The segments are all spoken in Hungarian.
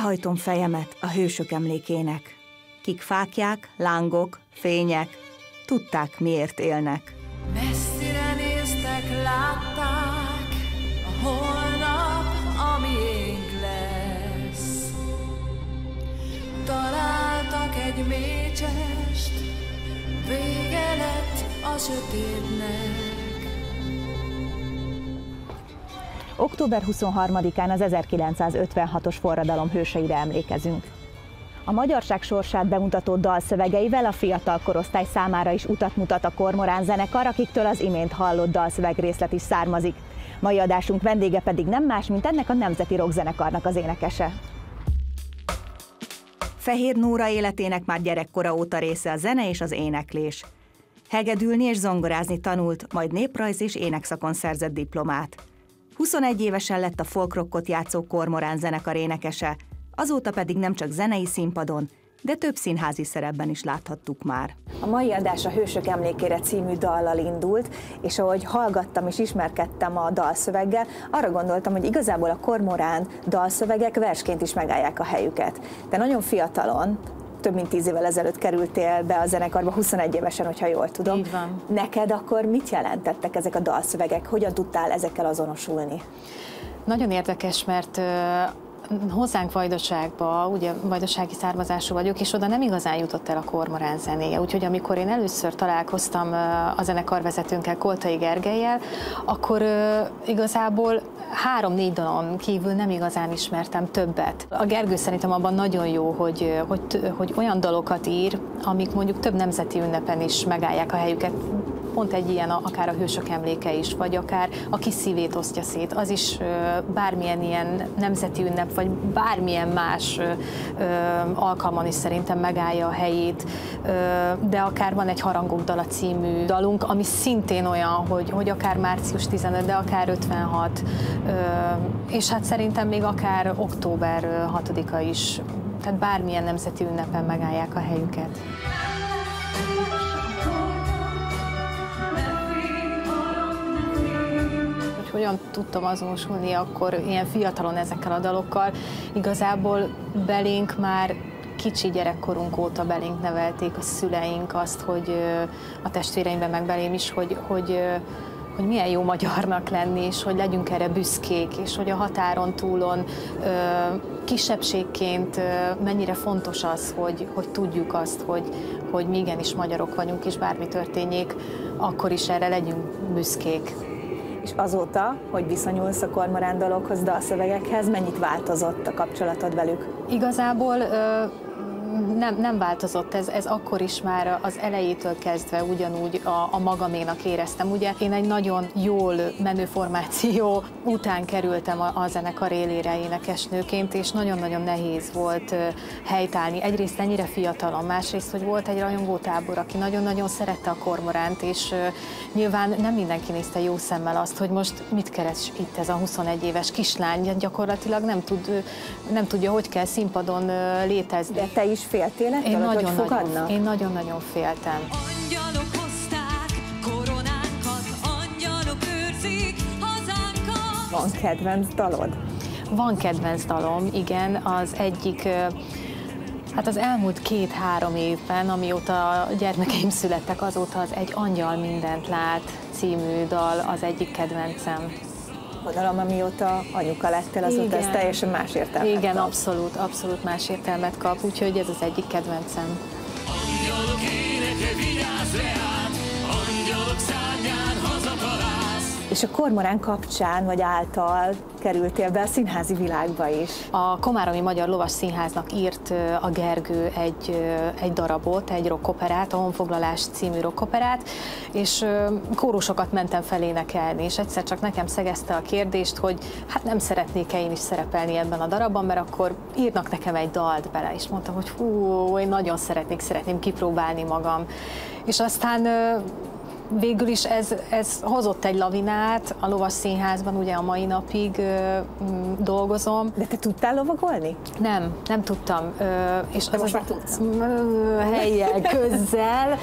Lehajtom fejemet a hősök emlékének, kik fáklyák, lángok, fények, tudták, miért élnek. Messzire néztek, látták, a holnap, amiénk lesz. Találtak egy mécsest, vége lett a sötétnek. Október 23-án az 1956-os forradalom hőseire emlékezünk. A magyarság sorsát bemutató dalszövegeivel a fiatal korosztály számára is utat mutat a Kormorán zenekar, akiktől az imént hallott dalszövegrészlet is származik. Mai adásunk vendége pedig nem más, mint ennek a nemzeti rockzenekarnak az énekese. Fehér Nóra életének már gyerekkora óta része a zene és az éneklés. Hegedülni és zongorázni tanult, majd néprajz és énekszakon szerzett diplomát. 21 évesen lett a folkrockot játszó Kormorán zenekar énekese, azóta pedig nem csak zenei színpadon, de több színházi szerepben is láthattuk már. A mai adás a Hősök emlékére című dallal indult, és ahogy hallgattam és ismerkedtem a dalszöveggel, arra gondoltam, hogy igazából a Kormorán dalszövegek versként is megállják a helyüket. De nagyon fiatalon, több mint 10 évvel ezelőtt kerültél be a zenekarba, 21 évesen, hogyha jól tudom. Így van. Neked akkor mit jelentettek ezek a dalszövegek? Hogyan tudtál ezekkel azonosulni? Nagyon érdekes, mert hozzánk Vajdaságba, ugye vajdasági származású vagyok, és oda nem igazán jutott el a Kormorán zenéje. Úgyhogy amikor én először találkoztam a zenekarvezetőnkkel, Koltai Gergellyel, akkor igazából 3-4 dalon kívül nem igazán ismertem többet. A Gergő szerintem abban nagyon jó, hogy olyan dalokat ír, amik mondjuk több nemzeti ünnepen is megállják a helyüket. Pont egy ilyen akár a Hősök emléke is, vagy akár a Kis szívét osztja szét, az is bármilyen ilyen nemzeti ünnep, vagy bármilyen más alkalman is szerintem megállja a helyét, de akár van egy Harangok dala című dalunk, ami szintén olyan, hogy akár március 15, de akár 56, és hát szerintem még akár október 6-a is, tehát bármilyen nemzeti ünnepen megállják a helyüket. Hogyan tudtam azonosulni akkor ilyen fiatalon ezekkel a dalokkal. Igazából belénk már kicsi gyerekkorunk óta belénk nevelték a szüleink azt, hogy a testvéreimben meg belém is, hogy milyen jó magyarnak lenni, és hogy legyünk erre büszkék, és hogy a határon túlon kisebbségként mennyire fontos az, hogy tudjuk azt, hogy mi igenis magyarok vagyunk, és bármi történjék, akkor is erre legyünk büszkék. És azóta, hogy viszonyulsz a Kormorán dalokhoz, dalszövegekhez, mennyit változott a kapcsolatod velük? Igazából nem változott, ez akkor is már az elejétől kezdve ugyanúgy a magaménak éreztem. Ugye én egy nagyon jól menő formáció után kerültem a zenekar élére énekesnőként, és nagyon-nagyon nehéz volt helytállni. Egyrészt ennyire fiatalon, másrészt, hogy volt egy rajongótábor, aki nagyon-nagyon szerette a Kormoránt, és nyilván nem mindenki nézte jó szemmel azt, hogy most mit keres itt ez a 21 éves kislány, gyakorlatilag nem tudja, hogy kell színpadon létezni. De te is féltél ettől, hogy fogadnak? Én nagyon-nagyon féltem. Angyalok hozták koronánkat, angyalok őrzik hazánkat. Van kedvenc dalod? Van kedvenc dalom, igen, az egyik, hát az elmúlt 2-3 évben, amióta a gyermekeim születtek, azóta az Egy angyal mindent lát című dal az egyik kedvencem. Gondolom, amióta anyuka lettél, azóta ez teljesen más értelmet Igen, kap. abszolút más értelmet kap, úgyhogy ez az egyik kedvencem. Angyalok éneke, vigyázz reát, angyalok szárnyán hazatalálsz. És a Kormorán kapcsán, vagy által kerültél be a színházi világba is. A Komáromi Magyar Lovas Színháznak írt a Gergő egy darabot, egy rockoperát, a Honfoglalás című rockoperát, és kórusokat mentem felénekelni, és egyszer csak nekem szegezte a kérdést, hogy hát nem szeretnék-e én is szerepelni ebben a darabban, mert akkor írnak nekem egy dalt bele, és mondtam, hogy hú, én nagyon szeretném kipróbálni magam. És aztán végül is ez hozott egy lavinát, a Lovas Színházban ugye a mai napig dolgozom. De te tudtál lovagolni? Nem tudtam. És de most már tudsz? Hellyel, közzel.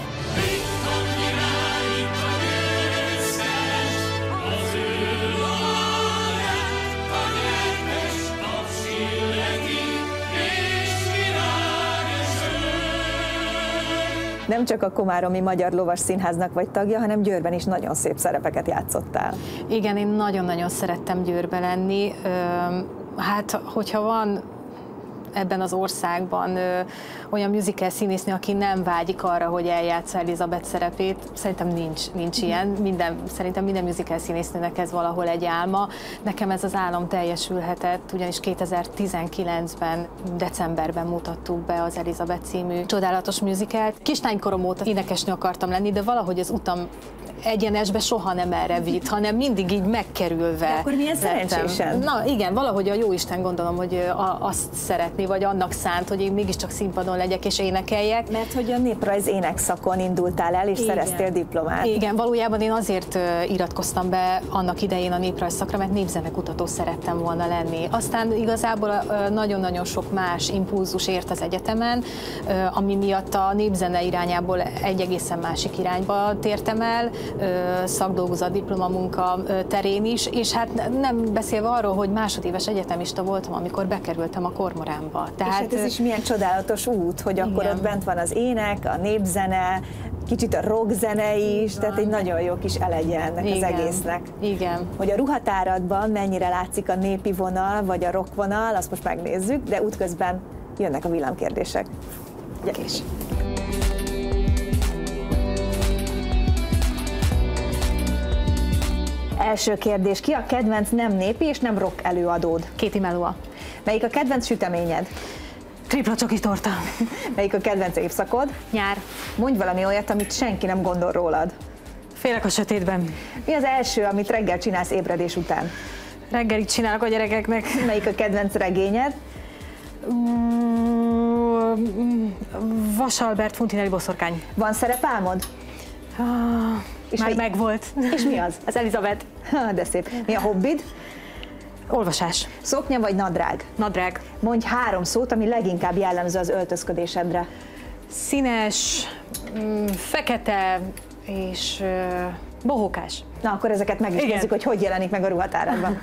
Nem csak a Komáromi Magyar Lovas Színháznak vagy tagja, hanem Győrben is nagyon szép szerepeket játszottál. Igen, én nagyon-nagyon szerettem Győrbe lenni. Hát, hogyha van ebben az országban olyan musical színésznő, aki nem vágyik arra, hogy eljátsza Elizabeth szerepét, szerintem nincs ilyen. Szerintem minden musical színésznőnek ez valahol egy álma. Nekem ez az álom teljesülhetett, ugyanis 2019-ben, decemberben mutattuk be az Elizabeth című csodálatos musicalt. Kislánykorom óta énekesnő akartam lenni, de valahogy az utam egyenesbe soha nem erre vitt, hanem mindig így megkerülve. De akkor milyen szerencsésen? Na igen, valahogy a jóisten gondolom, hogy azt szeretné, vagy annak szánt, hogy én mégiscsak színpadon legyek és énekeljek. Mert hogy a néprajz énekszakon indultál el, és szereztél diplomát. Igen, valójában én azért iratkoztam be annak idején a néprajz szakra, mert népzenekutató szerettem volna lenni. Aztán igazából nagyon-nagyon sok más impulzus ért az egyetemen, ami miatt a népzene irányából egy egészen másik irányba tértem el, szakdolgozat, diplomamunka terén is, és hát nem beszélve arról, hogy másodéves egyetemista voltam, amikor bekerültem a Kormoránba. Tehát, és hát ez is milyen csodálatos út, hogy akkor ott bent van az ének, a népzene, kicsit a rockzene is, tehát egy nagyon jó kis elegye ennek az egésznek. Igen. Hogy a ruhatáradban mennyire látszik a népi vonal, vagy a rock vonal, azt most megnézzük, de útközben jönnek a villámkérdések. Gyere is! Első kérdés, ki a kedvenc nem népi és nem rock előadód? Katie Melua. Melyik a kedvenc süteményed? Tripla csoki torta. Melyik a kedvenc évszakod? Nyár. Mondj valami olyat, amit senki nem gondol rólad. Félek a sötétben. Mi az első, amit reggel csinálsz ébredés után? Reggelit csinálok a gyerekeknek. Melyik a kedvenc regényed? Vasalbert Funtinelli boszorkány. Van szerepálmod? És már megvolt. És mi az? Az Elizabeth. De szép. Mi a hobbid? Olvasás. Szoknya vagy nadrág? Nadrág. Mondj 3 szót, ami leginkább jellemző az öltözködésedre. Színes, fekete és bohókás. Na, akkor ezeket meg is nézzük, hogy jelenik meg a ruhatáradban.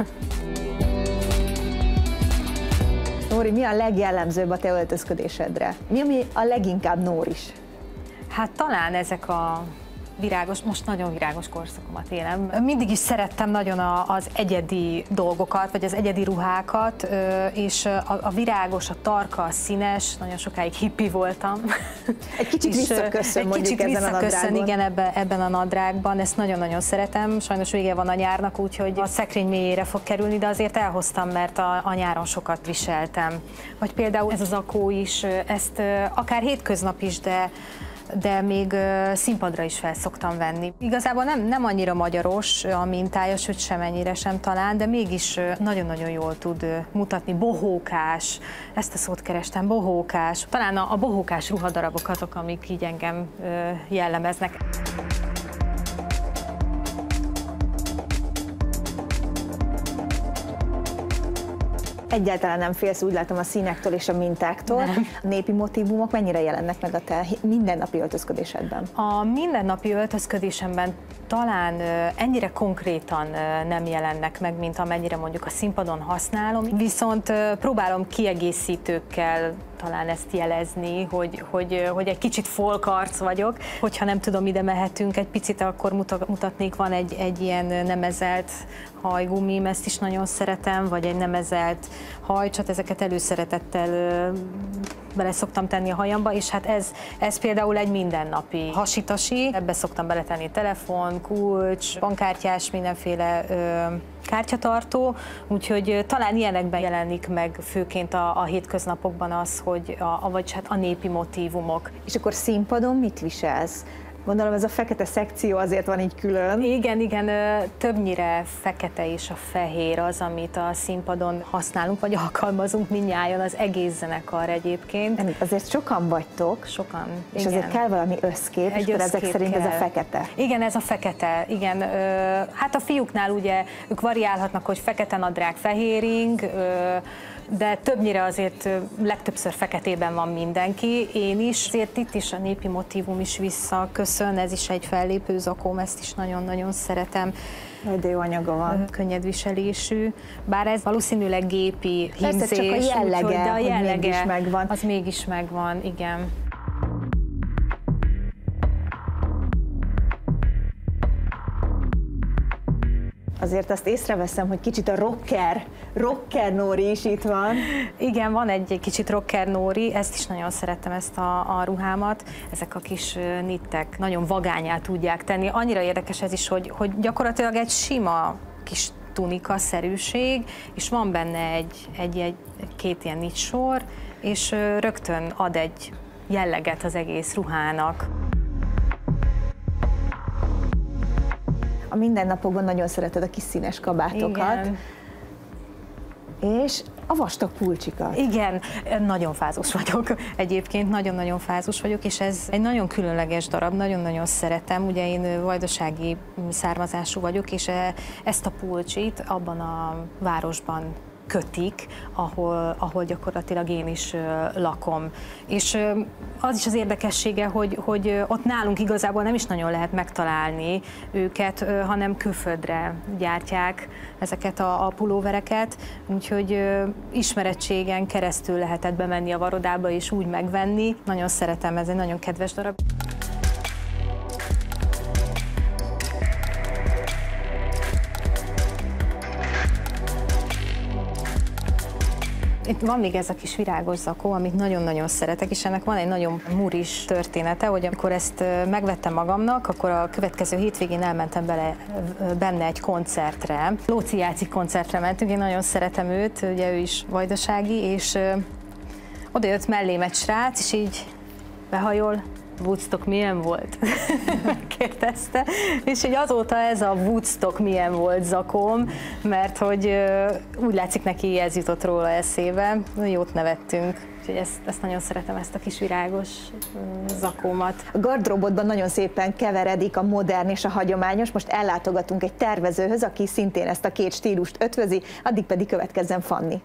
Nóri, mi a legjellemzőbb a te öltözködésedre? Mi, ami a leginkább Nóris? Hát talán ezek a virágos, most nagyon virágos korszakomat élem. Mindig is szerettem nagyon az egyedi dolgokat, vagy az egyedi ruhákat, és a virágos, a tarka, a színes, nagyon sokáig hippi voltam. Egy kicsit visszaköszön mondjuk ezen a nadrágban. Igen, ebben a nadrágban, ezt nagyon-nagyon szeretem. Sajnos vége van a nyárnak, úgyhogy a szekrény mélyére fog kerülni, de azért elhoztam, mert a nyáron sokat viseltem. Vagy például ez az zakó is, ezt akár hétköznap is, de még színpadra is fel szoktam venni. Igazából nem annyira magyaros a mintája, sőt semennyire sem talán, de mégis nagyon-nagyon jól tud mutatni. Bohókás, ezt a szót kerestem, bohókás. Talán a bohókás ruhadarabok azok, amik így engem jellemeznek. Egyáltalán nem félsz, úgy látom, a színektől és a mintáktól. Nem. A népi motívumok mennyire jelennek meg a te mindennapi öltözködésedben? A mindennapi öltözködésemben talán ennyire konkrétan nem jelennek meg, mint amennyire mondjuk a színpadon használom, viszont próbálom kiegészítőkkel talán ezt jelezni, hogy egy kicsit folk arc vagyok. Hogyha nem tudom, ide mehetünk egy picit, akkor mutatnék, van egy ilyen nemezelt hajgumim, ezt is nagyon szeretem, vagy egy nemezelt hajcsat, ezeket előszeretettel bele szoktam tenni a hajamba, és hát ez például egy mindennapi hasitasi, ebbe szoktam beletenni telefon, kulcs, bankkártyás, mindenféle kártyatartó, úgyhogy talán ilyenekben jelenik meg főként a hétköznapokban az, hogy vagy hát a népi motívumok. És akkor színpadon mit viselsz? Gondolom ez a fekete szekció azért van így külön. Igen, többnyire fekete és a fehér az, amit a színpadon használunk, vagy alkalmazunk mindnyájan, az egész zenekar egyébként. Azért sokan vagytok. Sokan, és igen. azért kell valami összkép, és akkor ezek szerint kell. Ez a fekete. Igen, ez a fekete, igen. Hát a fiúknál ugye ők variálhatnak, hogy fekete nadrág, fehéring, de többnyire azért legtöbbször feketében van mindenki, én is. Azért itt is a népi motívum is visszaköszön, ez is egy fellépő zakóm, ezt is nagyon-nagyon szeretem. De jó anyaga van. Könnyed viselésű, bár ez valószínűleg gépi hímzés. Persze, csak a jellege, de a jellege mégis megvan. Az mégis megvan, igen. Azért azt észreveszem, hogy kicsit a rocker Nóri is itt van. Igen, van egy kicsit rocker Nóri, ezt is nagyon szerettem, ezt a ruhámat. Ezek a kis nittek nagyon vagányá tudják tenni. Annyira érdekes ez is, hogy gyakorlatilag egy sima kis tunika-szerűség, és van benne két ilyen nitt sor, és rögtön ad egy jelleget az egész ruhának. A mindennapokban nagyon szereted a kis színes kabátokat. Igen. És a vastag pulcsikat. Igen, nagyon fázós vagyok egyébként, nagyon-nagyon fázós vagyok, és ez egy nagyon különleges darab, nagyon-nagyon szeretem. Ugye én vajdasági származású vagyok, és ezt a pulcsit abban a városban kötik, ahol gyakorlatilag én is lakom. És az is az érdekessége, hogy ott nálunk igazából nem is nagyon lehet megtalálni őket, hanem külföldre gyártják ezeket a pulóvereket, úgyhogy ismerettségen keresztül lehetett bemenni a Varodába és úgy megvenni. Nagyon szeretem, ez egy nagyon kedves darab. Itt van még ez a kis virágos zakó, amit nagyon-nagyon szeretek, és ennek van egy nagyon muris története, hogy amikor ezt megvettem magamnak, akkor a következő hétvégén elmentem benne egy koncertre. Lóczy Jáci koncertre mentünk, én nagyon szeretem őt, ugye ő is vajdasági, és oda jött mellém egy srác, és így behajol. Woodstock milyen volt? Kérdezte, és hogy azóta ez a Woodstock milyen volt zakom, mert hogy úgy látszik neki, ez jutott róla eszébe, jót nevettünk. Úgyhogy ezt nagyon szeretem, ezt a kis virágos zakómat. A gardróbodban nagyon szépen keveredik a modern és a hagyományos, most ellátogatunk egy tervezőhöz, aki szintén ezt a két stílust ötvözi, addig pedig következzen Fanni.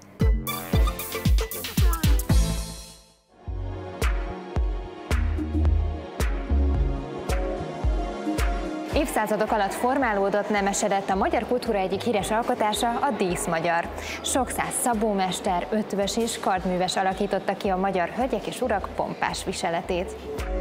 Évszázadok alatt formálódott, nemesedett a magyar kultúra egyik híres alkotása, a díszmagyar. Sok száz szabómester, ötvös és kardműves alakította ki a magyar hölgyek és urak pompás viseletét.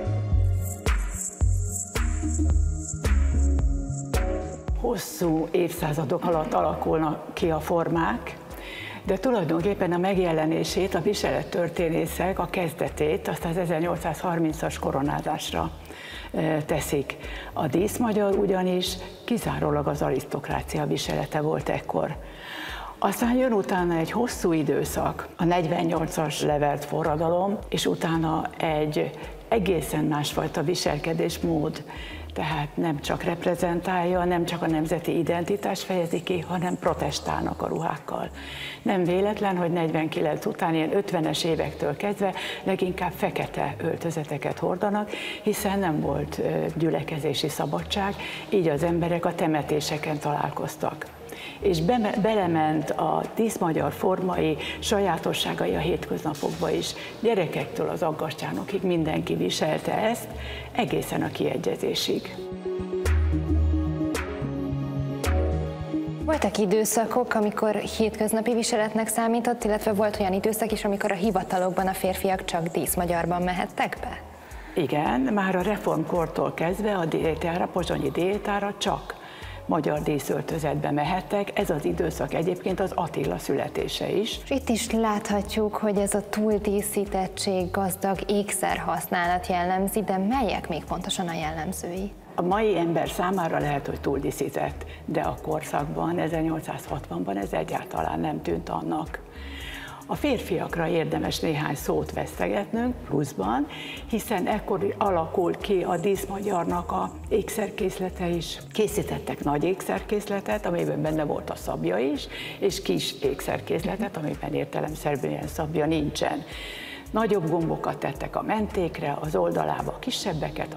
Hosszú évszázadok alatt alakulnak ki a formák, de tulajdonképpen a megjelenését a viselettörténészek, a kezdetét azt az 1830-as koronázásra teszik. A díszmagyar ugyanis kizárólag az arisztokrácia viselete volt ekkor. Aztán jön utána egy hosszú időszak, a 48-as levert forradalom, és utána egy egészen másfajta viselkedésmód. Tehát nem csak reprezentálja, nem csak a nemzeti identitást fejezi ki, hanem protestálnak a ruhákkal. Nem véletlen, hogy 49 után, ilyen 50-es évektől kezdve leginkább fekete öltözeteket hordanak, hiszen nem volt gyülekezési szabadság, így az emberek a temetéseken találkoztak. És belement a díszmagyar formai sajátosságai a hétköznapokba is. Gyerekektől az aggastyánokig mindenki viselte ezt, egészen a kiegyezésig. Voltak időszakok, amikor hétköznapi viseletnek számított, illetve volt olyan időszak is, amikor a hivatalokban a férfiak csak díszmagyarban mehettek be? Igen, már a reformkortól kezdve a diétára, pozsonyi diétára csak magyar díszöltözetbe mehettek. Ez az időszak egyébként az Attila születése is. És itt is láthatjuk, hogy ez a túldíszítettség, gazdag ékszerhasználat jellemzi, de melyek még pontosan a jellemzői? A mai ember számára lehet, hogy túldíszített, de a korszakban, 1860-ban ez egyáltalán nem tűnt annak. A férfiakra érdemes néhány szót vesztegetnünk pluszban, hiszen ekkor alakult ki a díszmagyarnak a ékszerkészlete is. Készítettek nagy ékszerkészletet, amiben benne volt a szabja is, és kis ékszerkészletet, amiben értelemszerűen szabja nincsen. Nagyobb gombokat tettek a mentékre, az oldalába kisebbeket.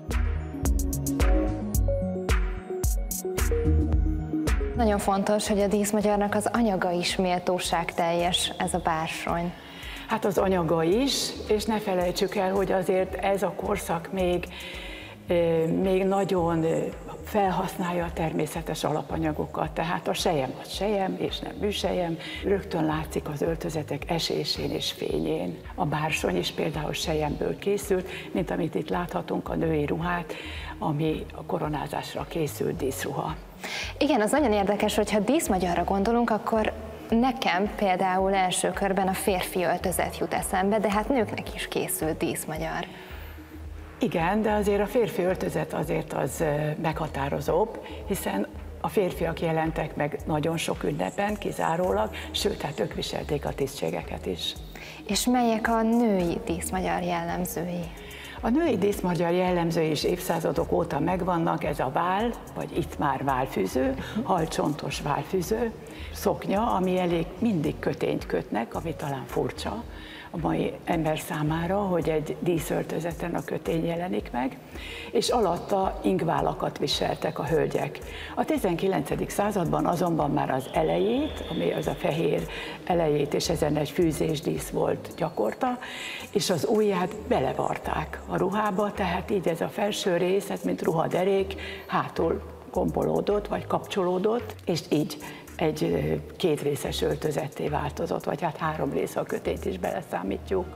Nagyon fontos, hogy a díszmagyarnak az anyaga is méltóságteljes, ez a bársony. Hát az anyaga is, és ne felejtsük el, hogy azért ez a korszak még még nagyon felhasználja a természetes alapanyagokat, tehát a selyem az selyem és nem műselyem, rögtön látszik az öltözetek esésén és fényén. A bársony is például selyemből készült, mint amit itt láthatunk, a női ruhát, ami a koronázásra készült díszruha. Igen, az nagyon érdekes, hogyha díszmagyarra gondolunk, akkor nekem például első körben a férfi öltözet jut eszembe, de hát nőknek is készült díszmagyar. Igen, de azért a férfi öltözet azért az meghatározóbb, hiszen a férfiak jelentek meg nagyon sok ünnepen kizárólag, sőt, hát ők viselték a tisztségeket is. És melyek a női díszmagyar jellemzői? A női díszmagyar jellemzői is évszázadok óta megvannak, ez a vál, vagy itt már válfűző, halcsontos válfűző, szoknya, ami elég mindig kötényt kötnek, ami talán furcsa a mai ember számára, hogy egy díszöltözeten a kötény jelenik meg, és alatta ingválakat viseltek a hölgyek. A 19. században azonban már az elejét, ami az a fehér elejét, és ezen egy fűzésdísz volt gyakorta, és az ujját belevarták a ruhába, tehát így ez a felső rész, ez mint ruhaderék, hátul gombolódott, vagy kapcsolódott, és így egy kétrészes öltözetté változott, vagy hát 3 rész, a kötényt is beleszámítjuk.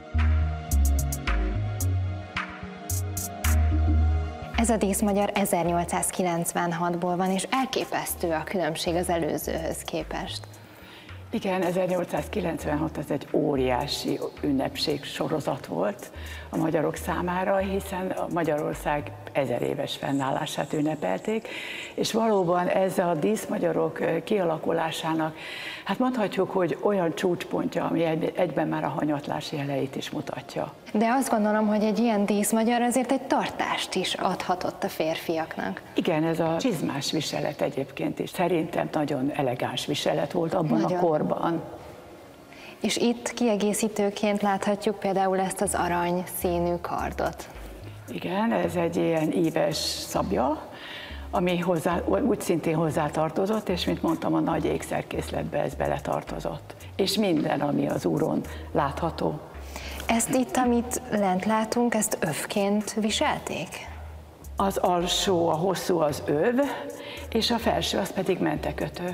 Ez a díszmagyar 1896-ból van, és elképesztő a különbség az előzőhöz képest. Igen, 1896 az egy óriási ünnepség sorozat volt a magyarok számára, hiszen Magyarország 1000 éves fennállását ünnepelték, és valóban ez a díszmagyarok kialakulásának, hát mondhatjuk, hogy olyan csúcspontja, ami egyben már a hanyatlás jeleit is mutatja. De azt gondolom, hogy egy ilyen díszmagyar azért egy tartást is adhatott a férfiaknak. Igen, ez a csizmás viselet egyébként is szerintem nagyon elegáns viselet volt abban a korban. És itt kiegészítőként láthatjuk például ezt az arany színű kardot. Igen, ez egy ilyen íves szabja, ami úgy szintén hozzátartozott, és mint mondtam, a nagy ékszerkészletbe ez beletartozott. És minden, ami az úron látható. Ezt itt, amit lent látunk, ezt övként viselték? Az alsó, a hosszú az öv, és a felső az pedig mentekötő.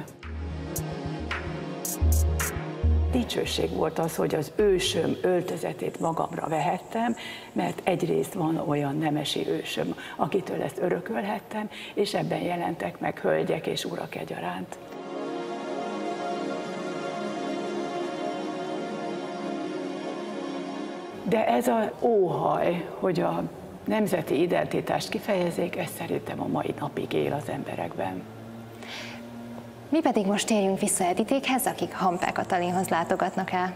Dicsőség volt az, hogy az ősöm öltözetét magamra vehettem, mert egyrészt van olyan nemesi ősöm, akitől ezt örökölhettem, és ebben jelentek meg hölgyek és urak egyaránt. De ez az óhaj, hogy a nemzeti identitást kifejezzék, ez szerintem a mai napig él az emberekben. Mi pedig most térjünk vissza Editékhez, akik Hampel Katalinhoz látogatnak el.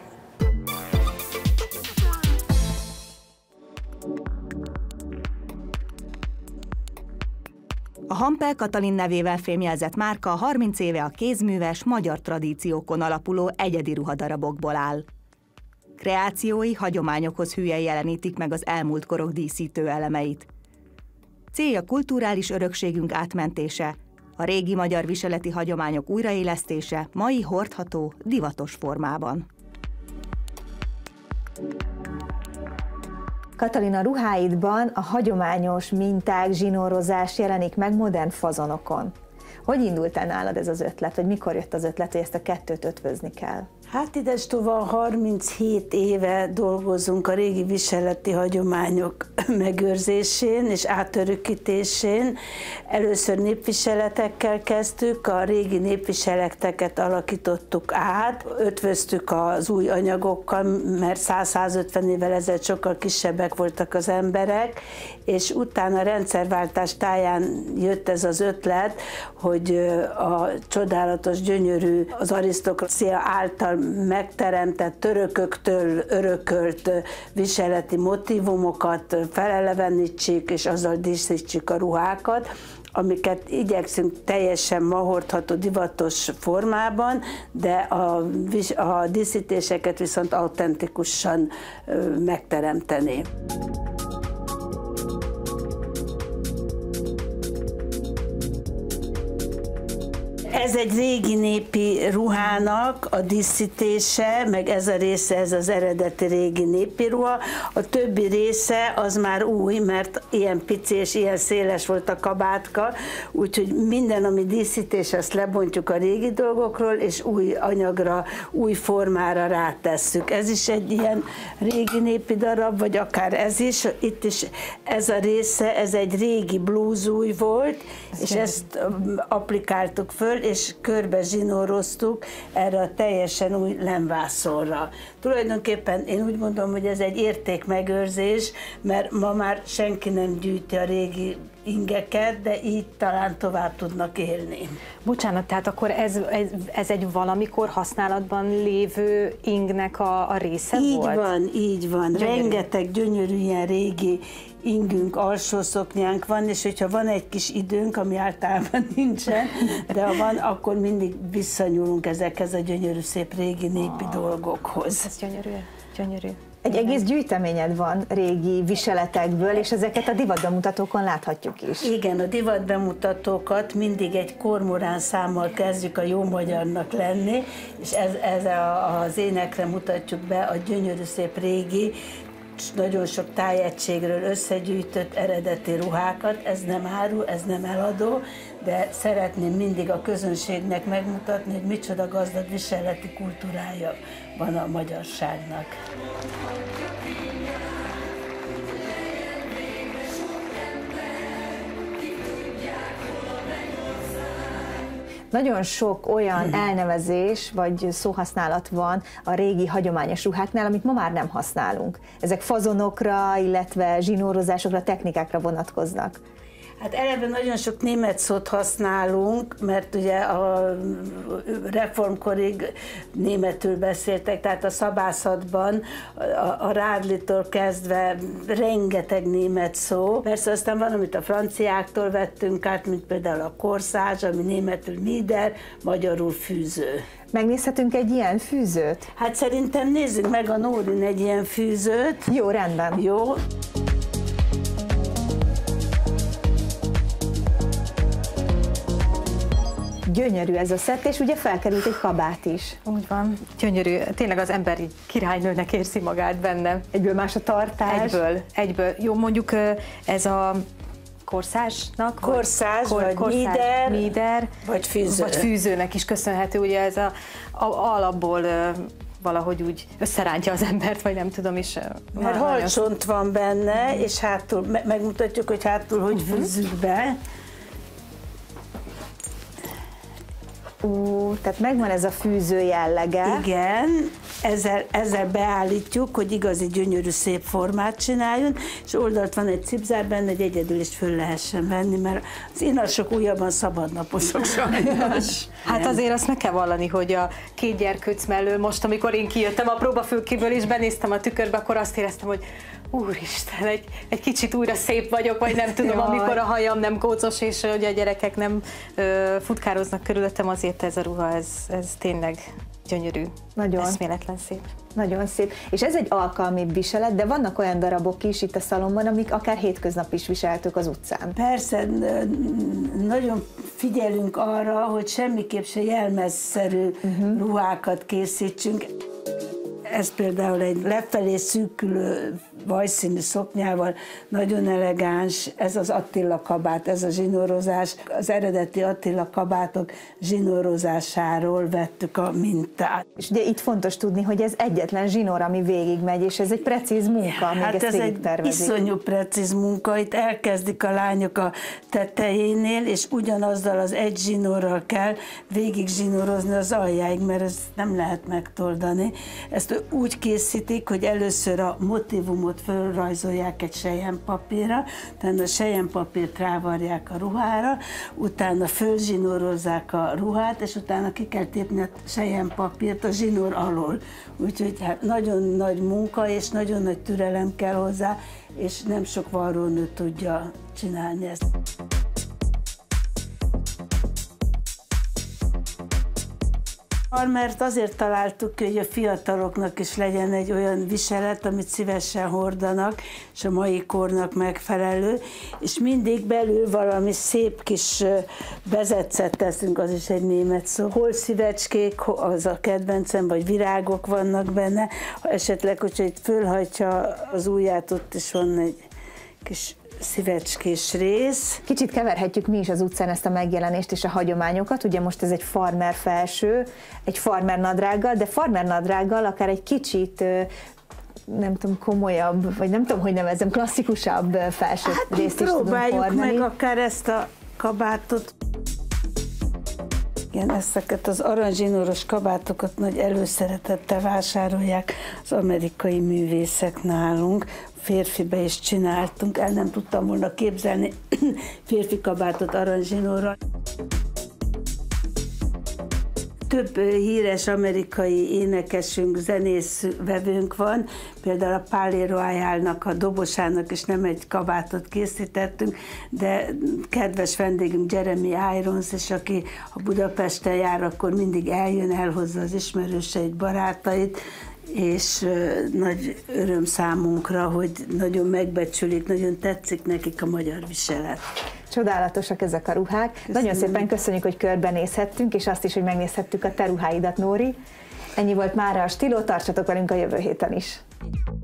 A Hampel Katalin nevével fémjelzett márka 30 éve a kézműves, magyar tradíciókon alapuló egyedi ruhadarabokból áll. Kreációi hagyományokhoz hülyen jelenítik meg az elmúlt korok díszítő elemeit. Célja kulturális örökségünk átmentése, a régi magyar viseleti hagyományok újraélesztése mai hordható, divatos formában. Katalin, ruháidban a hagyományos minták, zsinórozás jelenik meg modern fazonokon. Hogy indult el nálad ez az ötlet, vagy mikor jött az ötlet, hogy ezt a kettőt ötvözni kell? Hát idestova 37 éve dolgozunk a régi viseleti hagyományok megőrzésén és átörökítésén. Először népviseletekkel kezdtük, a régi népviseleteket alakítottuk át, ötvöztük az új anyagokkal, mert 100-150 évvel ezelőtt sokkal kisebbek voltak az emberek, és utána a rendszerváltás táján jött ez az ötlet, hogy a csodálatos, gyönyörű, az arisztokrácia által megteremtett, törököktől örökölt viseleti motívumokat felelevenítsük, és azzal díszítsük a ruhákat, amiket igyekszünk teljesen ma hordható, divatos formában, de a díszítéseket viszont autentikusan megteremteni. Ez egy régi népi ruhának a díszítése, meg ez a része, ez az eredeti régi népi ruha. A többi része az már új, mert ilyen pici és ilyen széles volt a kabátka, úgyhogy minden, ami díszítés, azt lebontjuk a régi dolgokról, és új anyagra, új formára rátesszük. Ez is egy ilyen régi népi darab, vagy akár ez is. Itt is ez a része, ez egy régi blúzúj volt, és ezt applikáltuk föl, és körbe zsinóroztuk erre a teljesen új lemvászonra. Tulajdonképpen én úgy mondom, hogy ez egy értékmegőrzés, mert ma már senki nem gyűjti a régi ingeket, de így talán tovább tudnak élni. Bocsánat, tehát akkor ez egy valamikor használatban lévő ingnek a része volt? Így van. Gyönyörű. Rengeteg gyönyörű ilyen régi ingünk, alsószoknyánk van, és hogyha van egy kis időnk, ami általában nincsen, de ha van, akkor mindig visszanyúlunk ezekhez a gyönyörű szép régi népi dolgokhoz. Ez gyönyörű, gyönyörű. Egy egész gyűjteményed van régi viseletekből, és ezeket a divatbemutatókon láthatjuk is. Igen, a divatbemutatókat mindig egy kormorán számmal kezdjük a jó magyarnak lenni, és ez az énekre mutatjuk be a gyönyörű szép régi, nagyon sok tájegységről összegyűjtött eredeti ruhákat. Ez nem áru, ez nem eladó, de szeretném mindig a közönségnek megmutatni, hogy micsoda gazdag viseleti kultúrája van a magyarságnak. Nagyon sok olyan elnevezés vagy szóhasználat van a régi hagyományos ruháknál, amit ma már nem használunk. Ezek fazonokra, illetve zsinórozásokra, technikákra vonatkoznak. Hát eleve nagyon sok német szót használunk, mert ugye a reformkorig németül beszéltek, tehát a szabászatban, a rádlitól kezdve rengeteg német szó. Persze aztán van, amit a franciáktól vettünk át, mint például a korszázs, ami németül mieder, magyarul fűző. Megnézhetünk egy ilyen fűzőt? Hát szerintem nézzük meg a Nórin egy ilyen fűzőt. Jó, rendben. Jó. Gyönyörű ez a szett, és ugye felkerült egy kabát is. Úgy van, gyönyörű. Tényleg az ember így királynőnek érzi magát benne. Egyből más a tartás. Egyből. Jó, mondjuk ez a korszásnak? Korszás, vagy míder, vagy fűző. Vagy fűzőnek is köszönhető, ugye ez a alapból valahogy úgy összerántja az embert, vagy nem tudom is. Mert halcsont van benne, és hátul, megmutatjuk, hogy hátul hogy fűzzük be. Tehát megvan ez a fűző jellege. Igen, ezzel beállítjuk, hogy igazi gyönyörű szép formát csináljon, és oldalt van egy cipzár benne, hogy egyedül is föl lehessen venni, mert az inasok újabban szabadnaposok sajnos. Hát azért azt meg kell vallani, hogy a két gyerkőc mellől most, amikor én kijöttem a próbafülkéből és benéztem a tükörbe, akkor azt éreztem, hogy úristen, egy kicsit újra szép vagyok, vagy nem tudom, amikor a hajam nem kócos, és hogy a gyerekek nem futkároznak körülöttem, azért ez a ruha, ez tényleg gyönyörű, nagyon eszméletlen szép. Nagyon szép. És ez egy alkalmibb viselet, de vannak olyan darabok is itt a szalomban, amik akár hétköznap is viseltük az utcán. Persze, nagyon figyelünk arra, hogy semmiképp se jelmezszerű ruhákat készítsünk. Ez például egy lefelé szűkülő vajszínű szoknyával, nagyon elegáns, ez az Attila kabát, ez a zsinórozás. Az eredeti Attila kabátok zsinórozásáról vettük a mintát. És ugye itt fontos tudni, hogy ez egyetlen zsinór, ami végigmegy, és ez egy precíz munka, amíg hát ezt ez egy iszonyú precíz munka, itt elkezdik a lányok a tetejénél, és ugyanazzal az egy zsinórral kell végig zsinórozni az aljáig, mert ezt nem lehet megtoldani. Ezt úgy készítik, hogy először a motívumot fölrajzolják egy selyempapírra, utána a selyempapírt rávarják a ruhára, utána fölzsinórozzák a ruhát, és utána ki kell tépni a selyempapírt a zsinór alól. Úgyhogy hát nagyon nagy munka, és nagyon nagy türelem kell hozzá, és nem sok varrónő tudja csinálni ezt. Mert azért találtuk ki, hogy a fiataloknak is legyen egy olyan viselet, amit szívesen hordanak, és a mai kornak megfelelő, és mindig belül valami szép kis bezetszet teszünk, az is egy német szó. Hol szívecskék, az a kedvencem, vagy virágok vannak benne, ha esetleg, hogyha itt fölhajtja az ujját, ott is van egy kis szívecskés rész. Kicsit keverhetjük mi is az utcán ezt a megjelenést és a hagyományokat, ugye most ez egy farmer felső, egy farmer nadrággal, de farmer nadrággal akár egy kicsit nem tudom, komolyabb, vagy nem tudom, hogy nevezzem, klasszikusabb felső részt is tudunk hordani. Próbáljuk meg akár ezt a kabátot. Igen, ezeket az aranzsinóros kabátokat nagy előszeretettel vásárolják az amerikai művészek nálunk. Férfibe is csináltunk, el nem tudtam volna képzelni férfi kabátot aranzsinóra. Több híres amerikai énekesünk, zenészvevőnk van, például a Palais Royalnak, a dobosának is nem egy kabátot készítettünk, de kedves vendégünk Jeremy Irons, és aki a Budapesten jár, akkor mindig eljön, elhozza az ismerőseit, barátait, és nagy öröm számunkra, hogy nagyon megbecsülik, nagyon tetszik nekik a magyar viselet. Csodálatosak ezek a ruhák. Köszönöm. Nagyon szépen köszönjük, hogy körbenézhettünk, és azt is, hogy megnézhettük a te ruháidat, Nóri. Ennyi volt mára a Stiló, tartsatok velünk a jövő héten is.